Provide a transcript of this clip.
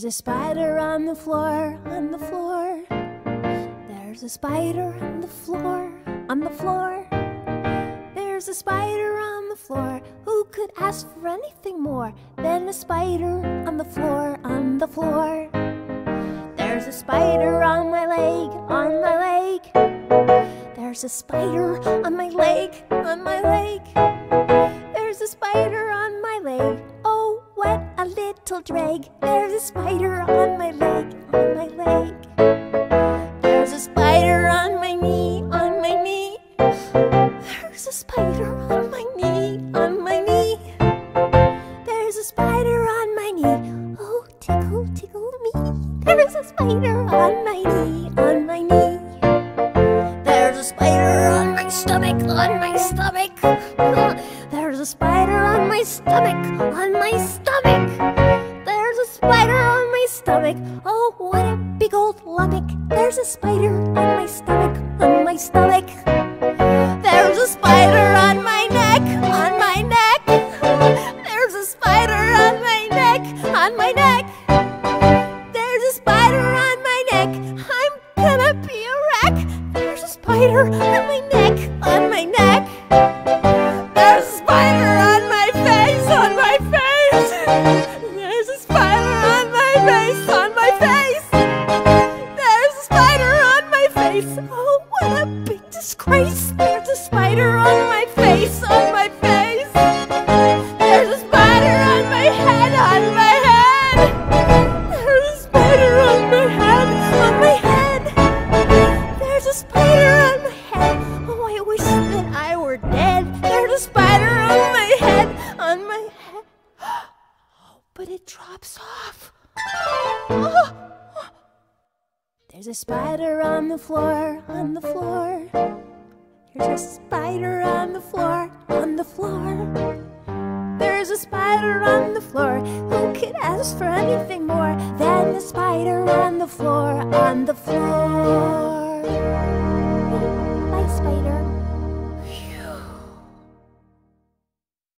a spider on the floor, on the floor. There's a spider on the floor, on the floor. There's a spider on the floor. Who could ask for anything more than a spider on the floor, on the floor? There's a spider on my leg, on my leg. There's a spider on my leg, on my leg. There's a spider on my leg. Oh, what a little drag. There's a spider on my leg, on my leg. There's a spider on my knee, on my knee. There's a spider on my knee, on my knee. There's a spider on my knee. Oh, tickle, tickle me. There's a spider on my knee, on my knee. There's a spider on my stomach, on my stomach. There's a spider on my stomach, on my stomach. There's a spider on my stomach. Oh, what a big old lummox. There's a spider on my stomach, on my stomach. There's a spider on my neck, on my neck. There's a spider on my neck, on my neck. There's a spider on my neck. I'm gonna be a wreck. There's a spider on my neck, on my neck. There's a spider on my face, on my face. There's a spider on my face, on my face. There's a spider on my face. Oh, what a big disgrace. There's a spider on my face, on my face. There's a spider on my head, on my head. There's a spider on my head, on my head. There's a spider on my head. Oh, I wish that I were dead. There's a spider on my head, on my head. Oh, but it drops off. Oh. There's a spider on the floor, on the floor. There's a spider on the floor, on the floor. There's a spider on the floor. Who could ask for anything more than the spider on the floor, on the floor?